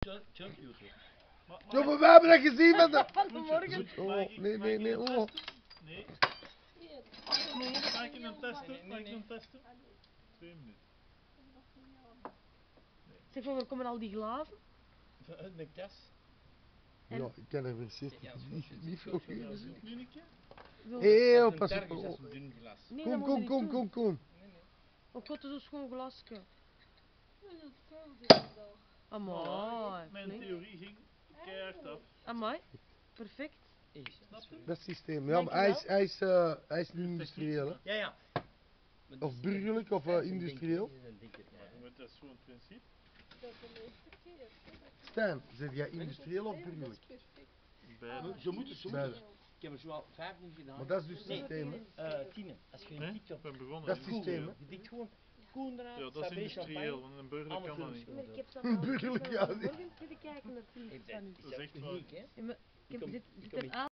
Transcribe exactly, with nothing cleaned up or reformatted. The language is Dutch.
Jump YouTube. Ja, maar we hebben dat gezien met de... Vanmorgen. Oh, nee, nee, nee, oh. Nee. Mag ik hem testen? Mag ik hem testen? Twee minuten. Zeg maar, waar komen al die glazen? Uit de kas. Ja, ik kan er precies niet veel Ja, zoek nu een keer. Heel pas op. Dat is een dun glas. Nee, dat Kom, moet je kom, niet kom, doen. kom, kom. Oh god, dat is zo'n schoon glasje. Voilà, Amai, mijn flink. theorie ging keihard af. Amai, perfect. Snap je? Dat systeem. Ja, maar hij is, hij is, uh, hij is niet industrieel, hè. Ja, ja. Of burgerlijk of uh, industrieel. Maar je moet dat is zo'n principe. Stijn, zeg jij industrieel of burgerlijk? Beide. Zo moet het, zo moet Beide. het. Ik heb er zo al vijf minuten gedaan. Maar dat is dus het systeem, hè. Eh, tien. Als je Nee, een tikt ik op ben begonnen. Dat is het Google, systeem, hè. je tikt gewoon koen eruit, Ja, dat is Sabé industrieel, champagne, want een burger alle kan dat films niet. Maar ik gewoon heb doen. dan al Burgerlijk, ja, vanmorgen zitten kijken naar filmpjes Ik van u. zeg, Dat is echt uniek, hè? Ja, maar ik heb kom- dit, ik dit kom er niet- aan.